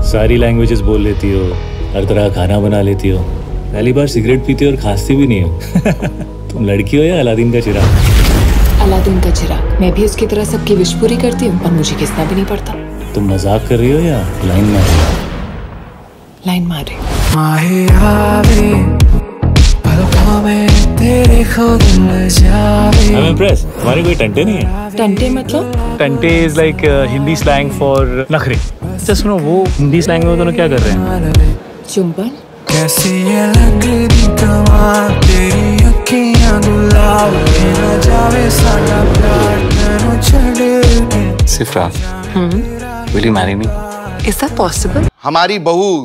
सारी लैंग्वेजेस बोल लेती हो, हर तरह का खाना बना लेती हो, पहली बार सिगरेट पीती हो और खांसती भी नहीं हो। तुम लड़की हो या अलादीन का चिराग? अलादीन का चिराग। मैं भी उसकी तरह सबकी विश पूरी करती हूँ और मुझे घिसना भी नहीं पड़ता। तुम मजाक कर रही हो या लाइन मार रही हो? लाइन मार रही। I'm impressed. तुम्हारे कोई टंटे नहीं है? टंटे मतलब? टंटे is like Hindi slang for नखरे। अच्छा सुनो, वो हिंदी स्लैंग में दोनों क्या कर रहे हैं? चुंबन। कैसी ये लगदी कमाल तेरी अखियां गुलाब ना जावे साडा प्यार तैनू छड़े। सिफ्रा, will you marry me? Is that possible? हमारी बहू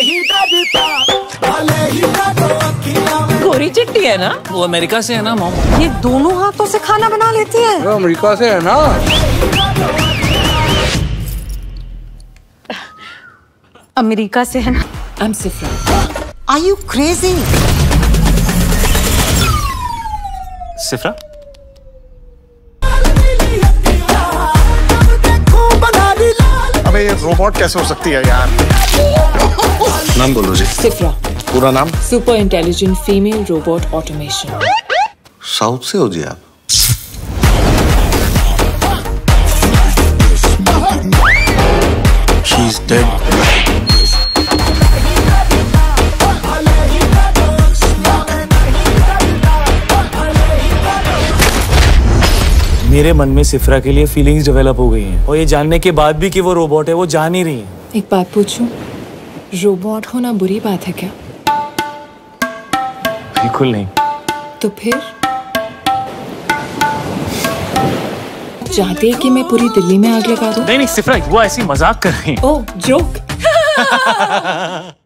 गोरी चिट्टी है ना? वो अमेरिका से है ना मॉम। ये दोनों हाथों से खाना बना लेती है। वो अमेरिका से है ना? अमेरिका से है ना? I'm Sifra. Are you crazy? सिफ्रा, अबे ये रोबोट कैसे हो सकती है यार? नाम बोलो जी। Sifra. पूरा नाम? Super intelligent female robot automation. South से हो जी आप? She's dead. मेरे मन में सिफ्रा के लिए फीलिंग्स डेवलप हो गई हैं और ये जानने के बाद भी कि वो रोबोट है, वो जान ही रही है। एक बात पूछूं, रोबोट होना बुरी बात है क्या? बिल्कुल नहीं। तो फिर चाहते हैं कि मैं पूरी दिल्ली में आग लगा दूं? नहीं सिफ्रा, वो ऐसी मजाक कर रही है। Oh, joke.